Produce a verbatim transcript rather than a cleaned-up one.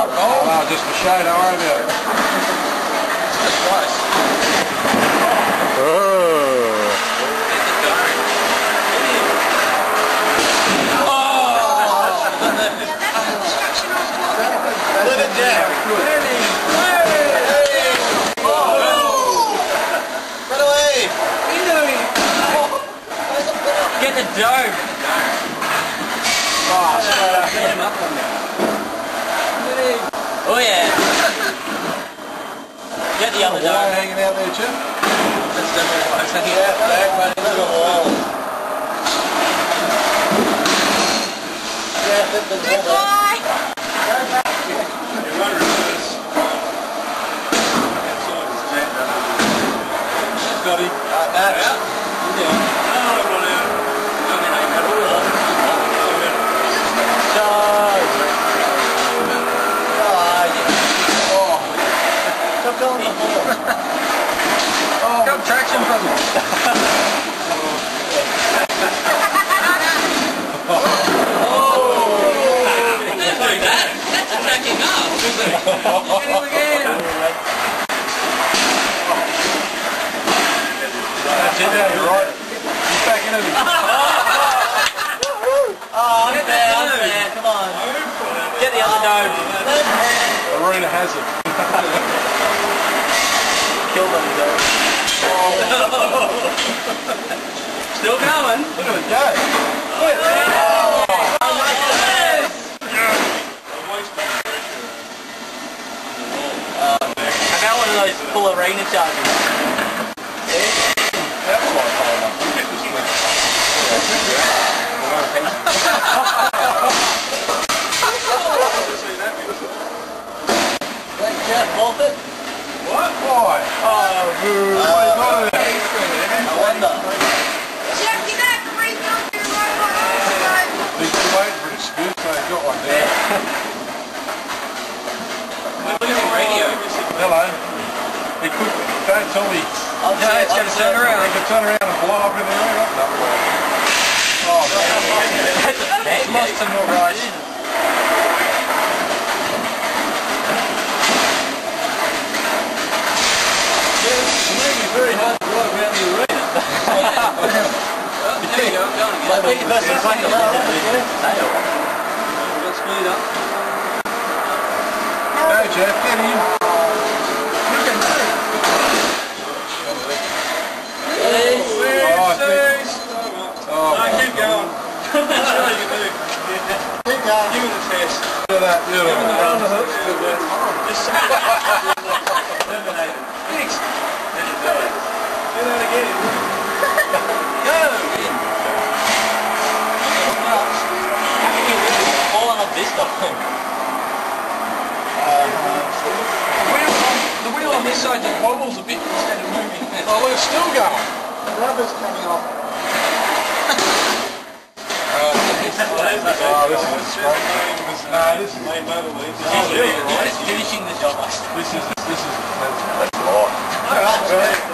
Oh, no, just for show, don't worry about it. That's nice. Oh. Let it down. Run away. Get the dome. Oh, straight up. Get him up on there. Oh yeah. Get the other Wire dome. hanging out there, Chip. That's definitely what I'm saying. Yeah, back, mate, into the wall. Yeah, flip the Good boy! Scotty. Right, Matt. Stop going the horse. Oh, Got traction from it. That's attacking up. Get him again. that's it now, you're right. He's back into it. Oh, get there, unfair. Come on. Get the other dome. Aruna has it. Kill them, though. Still going. Look at it go. How about one of those full arena charges? That's why I call him. Jeff Moffat? What? Why? Oh, boo. Uh, I wonder. Jeff, you don't have to rebuild your robot also. He's still waiting for an excuse, so he's got one there. Look at the radio. Hello. He could, don't tell me. I'll Yeah, say, it's going to turn around. He could turn around and blow up in the air. No way. Oh, man. Lost some more race. It may be very hard to walk around the arena. There you go, I'm going again. Like, when you first played the last tail. Got speed up. Go, Jeff, get in. Yes. Oh, I think... Oh, No, keep going. That's all you can do. keep going. Give it a test. Look at that, beautiful. Just eliminate it. Thanks. Do that again. Go! In. How can you really fall on this stuff? The wheel on, the wheel on this side just wobbles a bit instead of moving. Oh, look, it's still going. The rubber's coming off. Oh, this is straight. No, this is... Lay motor leads. Oh, yeah, right. Just finishing the job. This is... This is... That's, that's light. All right,